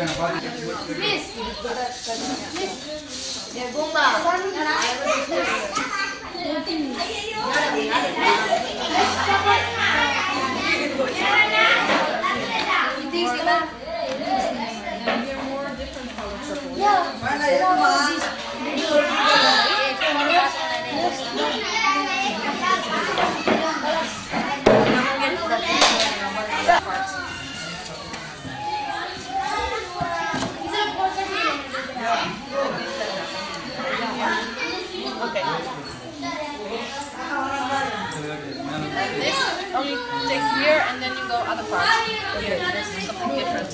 Only take here and then you go other parts. Okay, this is something different.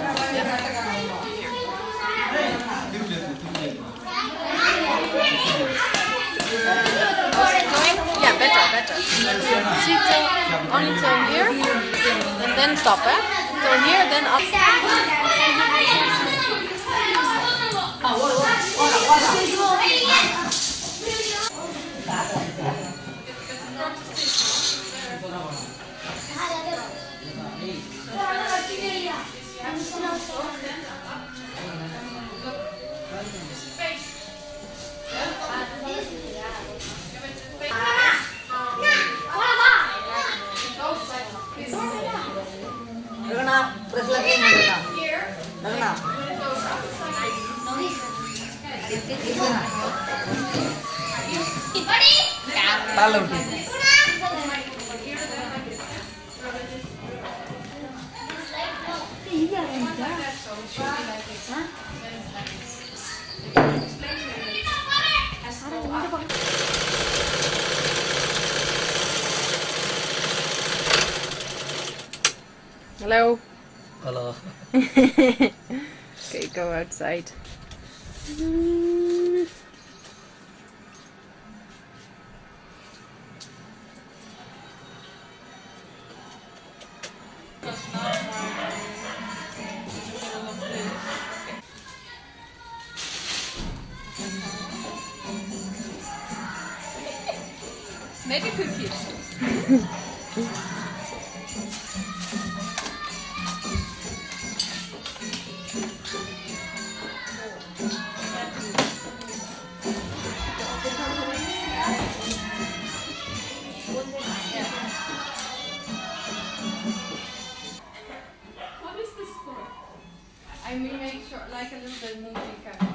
Yeah, better. See, only till here, and then stop, Till here, then up. Hello. Hello. Okay, go outside. Make a cookie. What is this for? I mean, make sure, like a little bit moving camera.